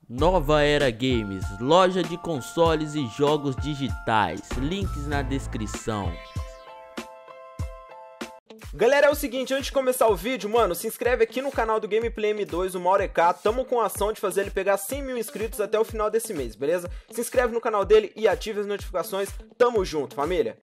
Nova Era Games, loja de consoles e jogos digitais, links na descrição. Galera, é o seguinte, antes de começar o vídeo, mano, se inscreve aqui no canal do Gameplay M2, o Maureká. Tamo com a ação de fazer ele pegar 100 mil inscritos até o final desse mês, beleza? Se inscreve no canal dele e ative as notificações. Tamo junto, família!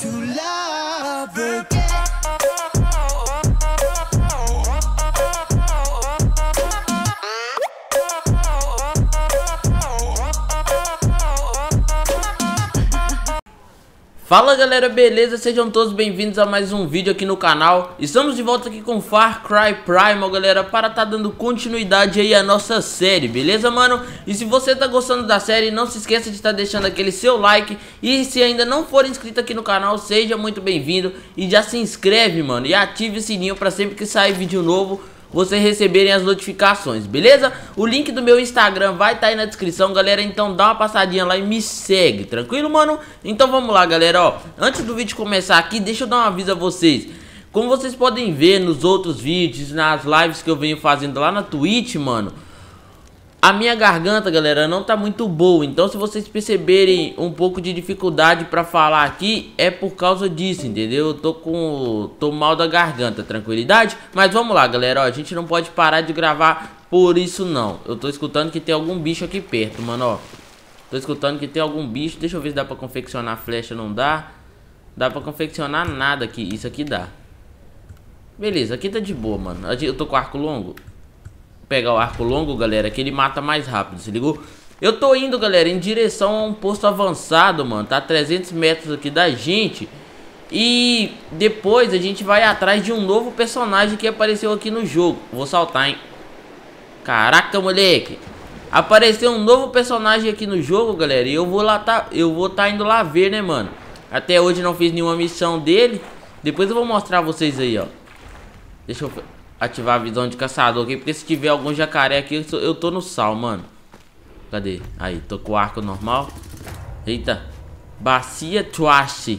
Fala galera, beleza? Sejam todos bem-vindos a mais um vídeo aqui no canal. Estamos de volta aqui com Far Cry Primal, galera, para tá dando continuidade aí à nossa série, beleza, mano? E se você tá gostando da série, não se esqueça de estar deixando aquele seu like. E se ainda não for inscrito aqui no canal, seja muito bem-vindo. E já se inscreve, mano, e ative o sininho para sempre que sair vídeo novo vocês receberem as notificações, beleza? O link do meu Instagram vai estar aí na descrição, galera. Então dá uma passadinha lá e me segue, tranquilo, mano? Então vamos lá, galera, ó. Antes do vídeo começar aqui, deixa eu dar um aviso a vocês. Como vocês podem ver nos outros vídeos, nas lives que eu venho fazendo lá na Twitch, mano, a minha garganta, galera, não tá muito boa. Então se vocês perceberem um pouco de dificuldade pra falar aqui, é por causa disso, entendeu? Eu tô mal da garganta, tranquilidade? Mas vamos lá, galera, ó, a gente não pode parar de gravar por isso não. Eu tô escutando que tem algum bicho aqui perto, mano, ó. Tô escutando que tem algum bicho. Deixa eu ver se dá pra confeccionar flecha, não dá. Dá pra confeccionar nada aqui, isso aqui dá. Beleza, aqui tá de boa, mano. Eu tô com arco longo. Pegar o arco longo, galera, que ele mata mais rápido, se ligou? Eu tô indo, galera, em direção a um posto avançado, mano. Tá a 300 metros aqui da gente. E depois a gente vai atrás de um novo personagem que apareceu aqui no jogo. Vou saltar, hein? Caraca, moleque. Apareceu um novo personagem aqui no jogo, galera. E eu vou tá indo lá ver, né, mano? Até hoje não fiz nenhuma missão dele. Depois eu vou mostrar a vocês aí, ó. Deixa eu ativar a visão de caçador aqui, porque se tiver algum jacaré aqui, eu tô no sal, mano. Cadê? Aí, tô com o arco normal. Eita. Bacia Trash.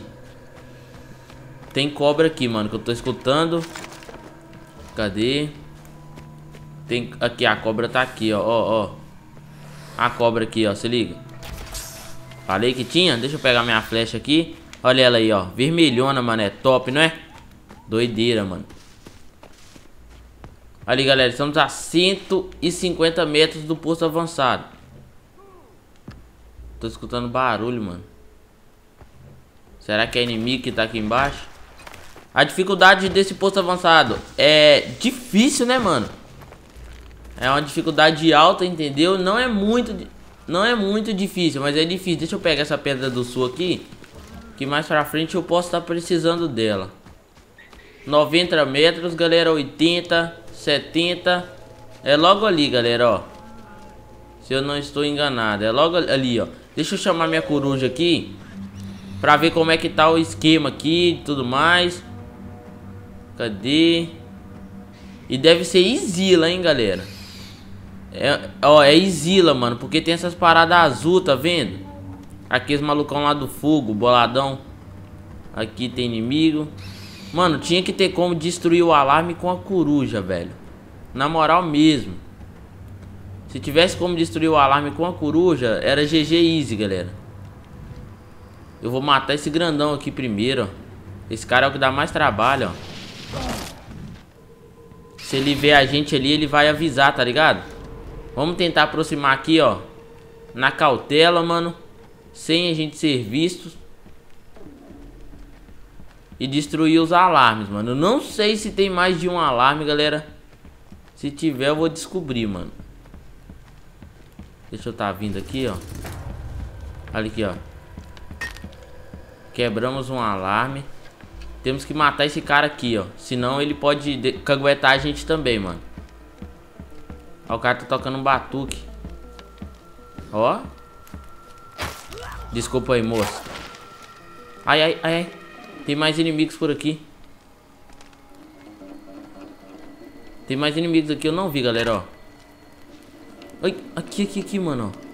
Tem cobra aqui, mano, que eu tô escutando. Cadê? Tem aqui, a cobra tá aqui, ó, ó. A cobra aqui, ó, se liga. Falei que tinha? Deixa eu pegar minha flecha aqui. Olha ela aí, ó, vermelhona, mano, é top, não é? Doideira, mano. Ali, galera, estamos a 150 metros do posto avançado. Tô escutando barulho, mano. Será que é inimigo que tá aqui embaixo? A dificuldade desse posto avançado é difícil, né, mano? É uma dificuldade alta, entendeu? Não é muito difícil, mas é difícil. Deixa eu pegar essa pedra do sul aqui, que mais pra frente eu posso estar precisando dela. 90 metros, galera, 80... 70. É logo ali, galera, ó. Se eu não estou enganado, é logo ali, ó. Deixa eu chamar minha coruja aqui pra ver como é que tá o esquema aqui e tudo mais. Cadê? E deve ser Isila, hein, galera. É Isila, mano, porque tem essas paradas azul, tá vendo? Aqui os malucão lá do fogo, boladão. Aqui tem inimigo. Mano, tinha que ter como destruir o alarme com a coruja, velho. Na moral mesmo. Se tivesse como destruir o alarme com a coruja, era GG easy, galera. Eu vou matar esse grandão aqui primeiro, ó. Esse cara é o que dá mais trabalho, ó. Se ele ver a gente ali, ele vai avisar, tá ligado? Vamos tentar aproximar aqui, ó. Na cautela, mano. Sem a gente ser vistos. E destruir os alarmes, mano. Eu não sei se tem mais de um alarme, galera. Se tiver, eu vou descobrir, mano. Deixa eu tá vindo aqui, ó. Olha aqui, ó. Quebramos um alarme. Temos que matar esse cara aqui, ó. Senão ele pode caguetar a gente também, mano. Ó, o cara tá tocando um batuque. Ó. Desculpa aí, moço. Ai, ai, ai, ai. Tem mais inimigos por aqui. Tem mais inimigos aqui, eu não vi, galera, ó. Ai, aqui, mano, ó.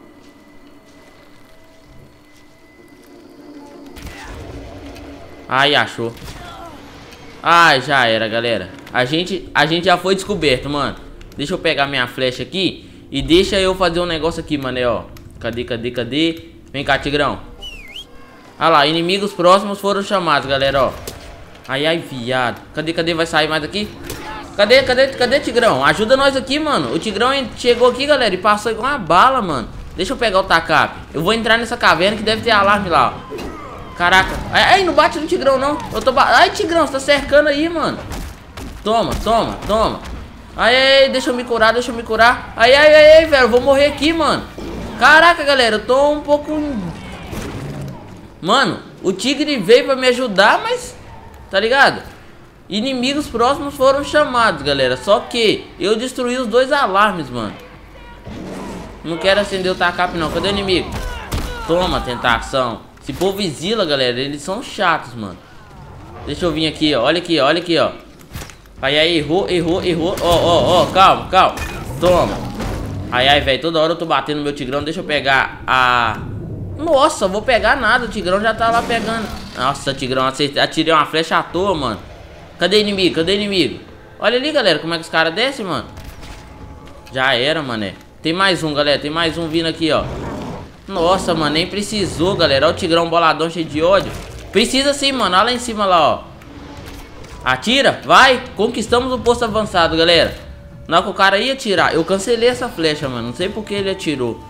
Ai, achou. Ai, já era, galera. A gente já foi descoberto, mano. Deixa eu pegar minha flecha aqui E deixa eu fazer um negócio aqui, mané, ó. Cadê? Vem cá, Tigrão. Olha lá, inimigos próximos foram chamados, galera, ó. Ai, viado. Cadê? Vai sair mais aqui? Cadê, Tigrão? Ajuda nós aqui, mano. O Tigrão chegou aqui, galera, e passou igual uma bala, mano. Deixa eu pegar o tacape. Eu vou entrar nessa caverna que deve ter alarme lá, ó. Caraca. Ai, não bate no Tigrão, não. Ai, Tigrão, você tá cercando aí, mano. Toma. Ai, deixa eu me curar. Ai, velho, eu vou morrer aqui, mano. Caraca, galera, eu tô um pouco... Mano, o tigre veio pra me ajudar, mas... Tá ligado? Inimigos próximos foram chamados, galera. Só que eu destruí os 2 alarmes, mano. Não quero acender o tacape, não. Cadê o inimigo? Toma, tentação. Esse povo exila, galera. Eles são chatos, mano. Deixa eu vir aqui, ó. Olha aqui, ó. Ai, errou. Ó, calma. Toma. Ai, velho. Toda hora eu tô batendo no meu Tigrão. Deixa eu pegar a... Nossa, vou pegar nada. O Tigrão já tá lá pegando. Nossa, Tigrão, atirei uma flecha à toa, mano. Cadê inimigo? Olha ali, galera, como é que os caras descem, mano. Já era, mané. Tem mais um, galera. Tem mais um vindo aqui, ó. Nossa, mano, nem precisou, galera. Olha o Tigrão boladão cheio de ódio. Precisa sim, mano. Olha lá em cima, lá, ó. Atira, vai. Conquistamos o posto avançado, galera. Na hora que o cara ia atirar, eu cancelei essa flecha, mano. Não sei por que ele atirou.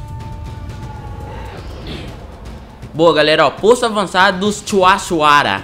Boa, galera, ó. Posto avançado dos Chuachuara.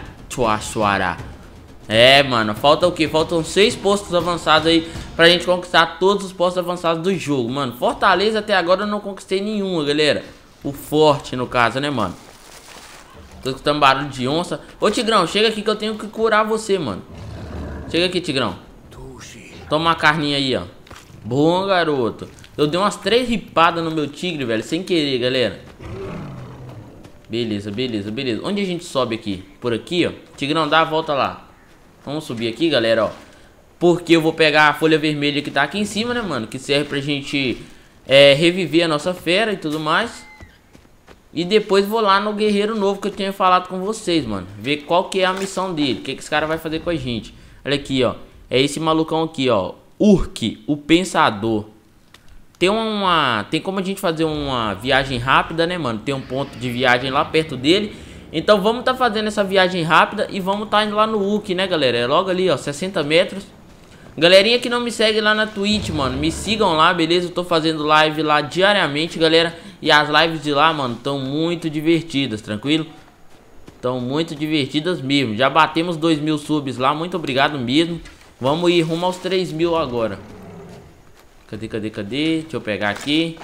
É, mano, falta o quê? Faltam 6 postos avançados aí pra gente conquistar todos os postos avançados do jogo, mano. Fortaleza até agora eu não conquistei nenhuma, galera. O forte, no caso, né, mano? Tô escutando barulho de onça. Ô, Tigrão, chega aqui que eu tenho que curar você, mano. Chega aqui, Tigrão. Toma uma carninha aí, ó. Bom, garoto. Eu dei umas 3 ripadas no meu tigre, velho, sem querer, galera. Beleza. Onde a gente sobe aqui? Por aqui, ó. Tigrão, dá a volta lá. Vamos subir aqui, galera, ó. Porque eu vou pegar a folha vermelha que tá aqui em cima, né, mano? Que serve pra gente reviver a nossa fera e tudo mais. E depois vou lá no guerreiro novo que eu tinha falado com vocês, mano. Ver qual que é a missão dele. O que esse cara vai fazer com a gente. Olha aqui, ó. É esse malucão aqui, ó. Urk, o Pensador. Tem como a gente fazer uma viagem rápida, né, mano? Tem um ponto de viagem lá perto dele. Então vamos tá fazendo essa viagem rápida e vamos tá indo lá no Urk, né, galera? É logo ali, ó, 60 metros. Galerinha que não me segue lá na Twitch, mano, me sigam lá, beleza? Eu tô fazendo live lá diariamente, galera. E as lives de lá, mano, estão muito divertidas, tranquilo? Estão muito divertidas mesmo. Já batemos 2.000 subs lá, muito obrigado mesmo. Vamos ir rumo aos 3.000 agora. Cadê? Deixa eu pegar aqui.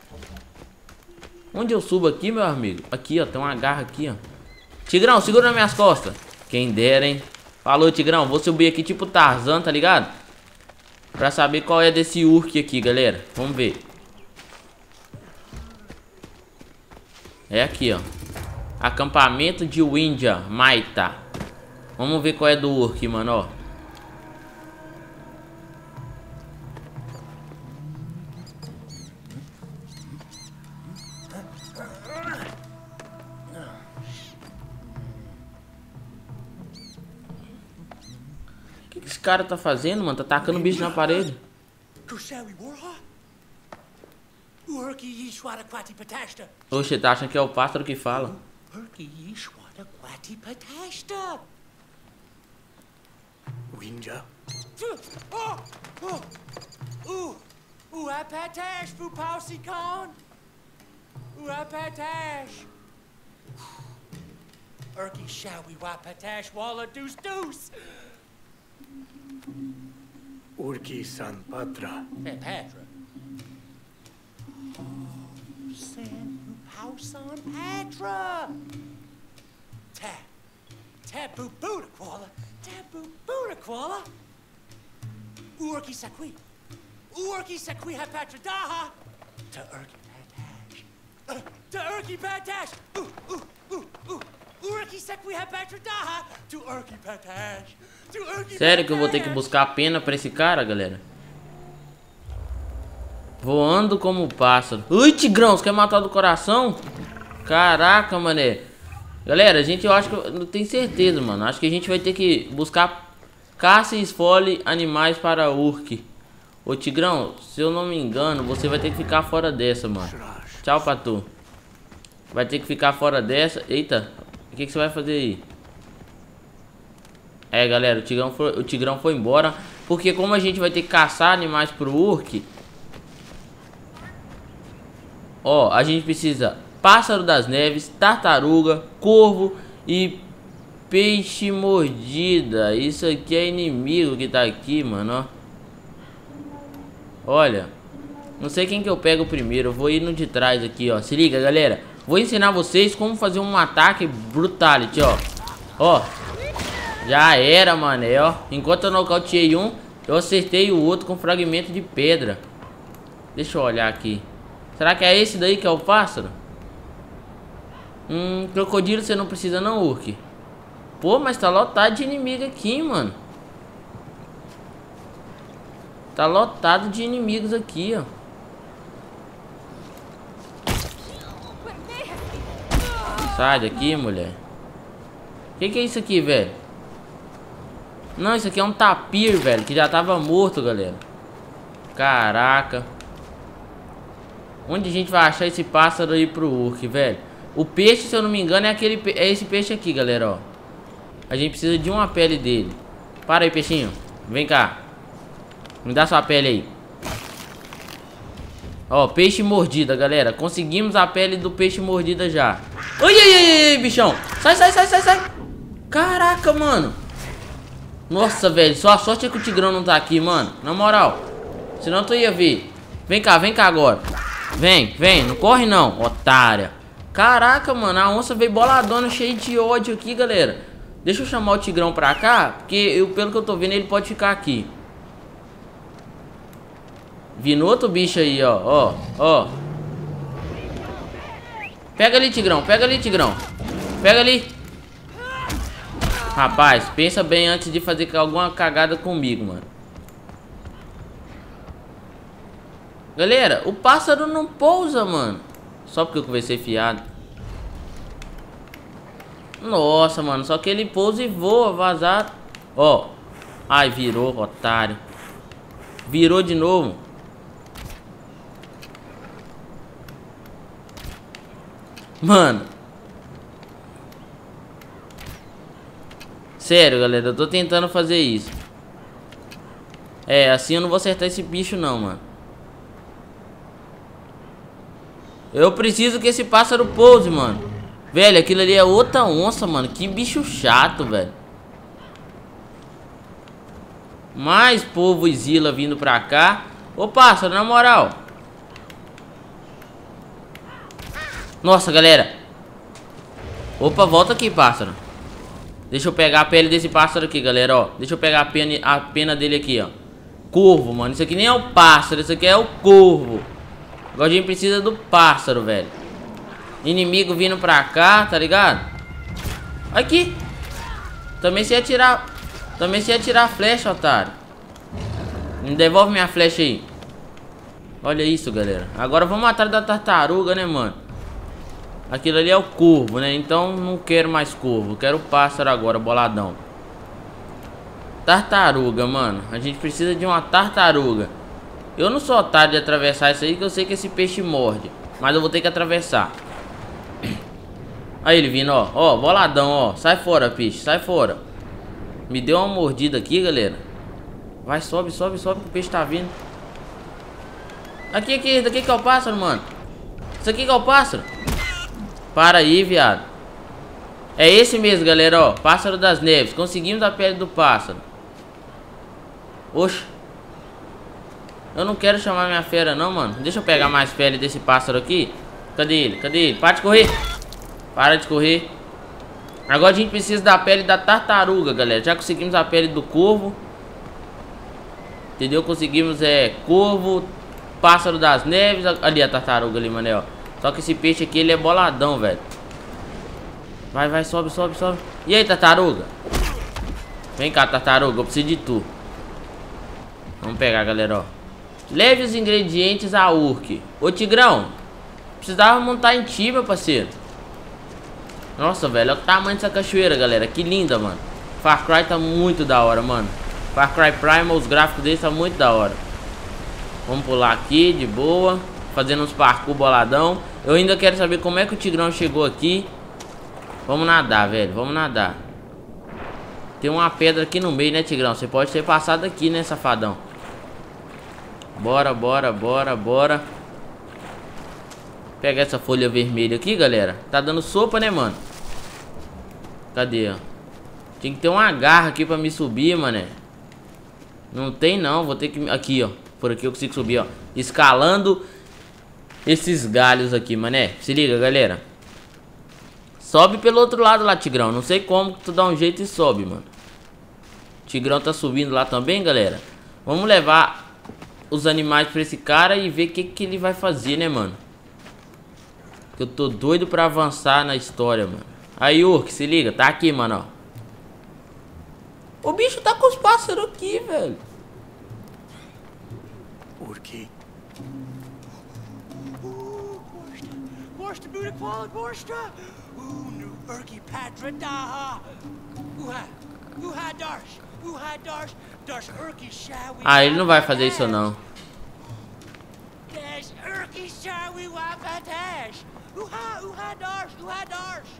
Onde eu subo aqui, meu amigo? Aqui, ó, tem uma garra aqui, ó. Tigrão, segura nas minhas costas. Quem dera, hein? Falou, Tigrão. Vou subir aqui tipo Tarzan, tá ligado? Pra saber qual é desse Urk aqui, galera. Vamos ver. É aqui, ó. Acampamento de Windia, Maita. Vamos ver qual é do Urk, mano, ó. O que esse cara tá fazendo, mano? Tá tacando bicho na parede. Oxe, tá achando que é o pássaro que fala. Urki shawi wapatash walla deuce deuce. Urki San Patra. Patra. Oh, San San Patra. Tabu Buddha Koala. Tabu Buddha Koala. Urki Sakwi. Urki Sakwi Hapatra Daha. To Urki Patash. To Urki Patash. Sério que eu vou ter que buscar a pena pra esse cara, galera? Voando como pássaro. Ui, Tigrão, você quer matar do coração? Caraca, mané. Galera, eu acho que eu não tenho certeza, mano. Acho que a gente vai ter que buscar caça e esfole animais para Urk. Ô, Tigrão, se eu não me engano, você vai ter que ficar fora dessa, mano. Tchau pra tu. Vai ter que ficar fora dessa. Eita, o que você vai fazer aí? É, galera, o Tigrão foi embora. Porque como a gente vai ter que caçar animais pro Urk, ó, a gente precisa pássaro das neves, tartaruga, corvo e peixe mordida. Isso aqui é inimigo que tá aqui, mano, ó. Olha, não sei quem que eu pego primeiro. Eu vou ir no de trás aqui, ó. Se liga, galera. Vou ensinar vocês como fazer um ataque brutality, ó. Ó, já era, mané, ó. Enquanto eu nocauteei um, eu acertei o outro com fragmento de pedra. Deixa eu olhar aqui. Será que é esse daí que é o pássaro? Crocodilo você não precisa não, Urk. Pô, mas tá lotado de inimigo aqui, mano. Tá lotado de inimigos aqui, ó. Sai daqui, mulher. Que é isso aqui, velho? Não, isso aqui é um tapir, velho, que já tava morto, galera. Caraca. Onde a gente vai achar esse pássaro aí pro Urk, velho? O peixe, se eu não me engano, é esse peixe aqui, galera, ó. A gente precisa de uma pele dele. Para aí, peixinho. Vem cá. Me dá sua pele aí. Ó, peixe mordida, galera. Conseguimos a pele do peixe mordida já. Ai, ai, ai, ai, bichão. Sai, sai, sai, sai, sai. Caraca, mano. Nossa, velho. Só a sorte é que o Tigrão não tá aqui, mano. Na moral. Senão tu ia ver. Vem cá agora. Vem, vem. Não corre não, otária. Caraca, mano. A onça veio boladona, cheia de ódio aqui, galera. Deixa eu chamar o Tigrão pra cá. Porque pelo que eu tô vendo, ele pode ficar aqui. Vindo outro bicho aí, ó. Ó, ó. Pega ali, Tigrão. Pega ali, Tigrão. Pega ali. Rapaz, pensa bem antes de fazer alguma cagada comigo, mano. Galera, o pássaro não pousa, mano. Só porque eu conversei fiado. Nossa, mano. Só que ele pousa e voa, vazado. Ó. Ai, virou, otário. Virou de novo. Mano. Sério, galera. Eu tô tentando fazer isso. É, assim eu não vou acertar esse bicho não, mano. Eu preciso que esse pássaro pouse, mano. Velho, aquilo ali é outra onça, mano. Que bicho chato, velho. Mais povo e Zila vindo pra cá. Ô, pássaro, na moral. Nossa, galera. Opa, volta aqui, pássaro. Deixa eu pegar a pele desse pássaro aqui, galera, ó. Deixa eu pegar a pena dele aqui, ó. Corvo, mano. Isso aqui nem é o pássaro, isso aqui é o corvo. Agora a gente precisa do pássaro, velho. Inimigo vindo pra cá, tá ligado? Aqui. Também se atirar. Também se atirar a flecha, otário. Me devolve minha flecha aí. Olha isso, galera. Agora vamos atrás da tartaruga, né, mano? Aquilo ali é o corvo, né? Então não quero mais corvo. Quero o pássaro agora, boladão. Tartaruga, mano. A gente precisa de uma tartaruga. Eu não sou otário de atravessar isso aí, que eu sei que esse peixe morde. Mas eu vou ter que atravessar. Aí ele vindo, ó. Ó, boladão, ó. Sai fora, peixe. Sai fora. Me deu uma mordida aqui, galera. Vai, sobe, sobe, sobe, que o peixe tá vindo. Aqui, aqui. Daqui que é o pássaro, mano. Isso aqui que é o pássaro. Para aí, viado. É esse mesmo, galera, ó. Pássaro das neves. Conseguimos a pele do pássaro. Oxe. Eu não quero chamar minha fera não, mano. Deixa eu pegar mais pele desse pássaro aqui. Cadê ele? Cadê ele? Para de correr. Para de correr. Agora a gente precisa da pele da tartaruga, galera. Já conseguimos a pele do corvo. Entendeu? Conseguimos, corvo, pássaro das neves. Ali a tartaruga ali, mané, ó. Só que esse peixe aqui, ele é boladão, velho. Vai, vai, sobe, sobe, sobe. E aí, tartaruga? Vem cá, tartaruga, eu preciso de tu. Vamos pegar, galera, ó. Leve os ingredientes a Urk. Ô, Tigrão, precisava montar em ti, meu parceiro. Nossa, velho, olha o tamanho dessa cachoeira, galera. Que linda, mano. Far Cry tá muito da hora, mano. Far Cry Primal, os gráficos deles tá muito da hora. Vamos pular aqui de boa, fazendo uns parkour boladão. Eu ainda quero saber como é que o Tigrão chegou aqui. Vamos nadar, velho, vamos nadar. Tem uma pedra aqui no meio, né, Tigrão? Você pode ter passado aqui, né, safadão? Bora, bora, bora, bora. Pega essa folha vermelha aqui, galera. Tá dando sopa, né, mano? Cadê, ó? Tinha que ter uma garra aqui pra me subir, mané. Não tem, não. Vou ter que... Aqui, ó. Por aqui eu consigo subir, ó. Escalando esses galhos aqui, mané. Se liga, galera. Sobe pelo outro lado lá, Tigrão. Não sei como que tu dá um jeito e sobe, mano. Tigrão tá subindo lá também, galera. Vamos levar os animais pra esse cara e ver o que ele vai fazer, né, mano? Que eu tô doido pra avançar na história, mano. Aí, Urk, se liga. Tá aqui, mano, ó. O bicho tá com os pássaros aqui, velho. Urki. Borsta, Buddha Koala, Borsta. Nu Urki Patra Daha. Uha Darsh. Uha Darsh. Darsh Urki Shawi. Ah, ele não vai fazer isso, não. Dash Urki Shawi Wapatash. Uha Darsh. Uha Darsh.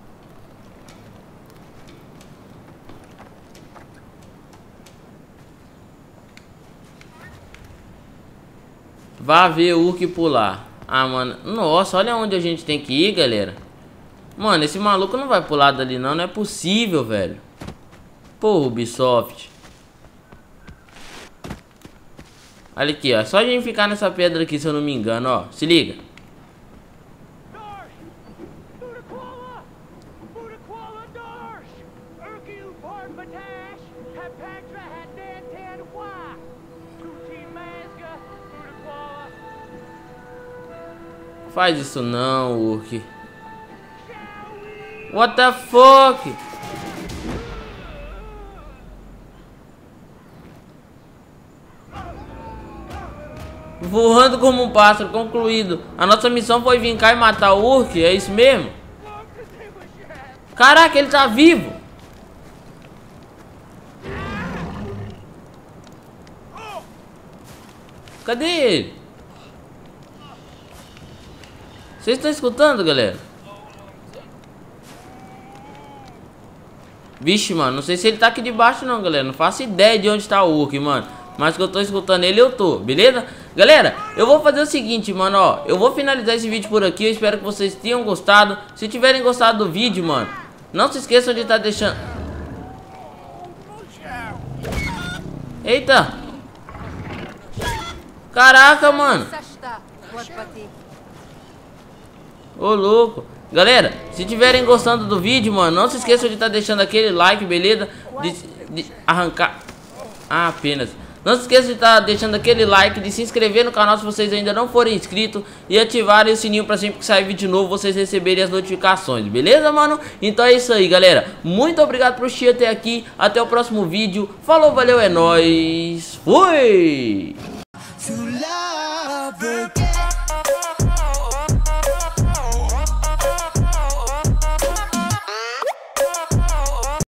Vá ver o Urk pular. Ah, mano. Nossa, olha onde a gente tem que ir, galera. Mano, esse maluco não vai pular dali, não. Não é possível, velho. Pô, Ubisoft. Olha aqui, ó. Só a gente ficar nessa pedra aqui, se eu não me engano, ó. Se liga. Faz isso não, Urk. What the fuck? Voando como um pássaro, concluído. A nossa missão foi vir cá e matar o Urk, é isso mesmo? Caraca, ele tá vivo. Cadê ele? Vocês estão escutando, galera? Vixe, mano, não sei se ele tá aqui debaixo não, galera. Não faço ideia de onde tá o Urk, mano. Mas que eu tô escutando ele, eu tô, beleza? Galera, eu vou fazer o seguinte, mano, ó. Eu vou finalizar esse vídeo por aqui. Eu espero que vocês tenham gostado. Se tiverem gostado do vídeo, mano, não se esqueçam de estar deixando... Eita! Caraca, mano! Ô, louco. Galera, se tiverem gostando do vídeo, mano, não se esqueçam de estar deixando aquele like, beleza? De arrancar... Ah, apenas... Não se esqueçam de estar deixando aquele like, de se inscrever no canal se vocês ainda não forem inscritos e ativarem o sininho para sempre que sair vídeo novo vocês receberem as notificações, beleza, mano? Então é isso aí, galera. Muito obrigado por assistir até aqui. Até o próximo vídeo. Falou, valeu, é nóis. Fui!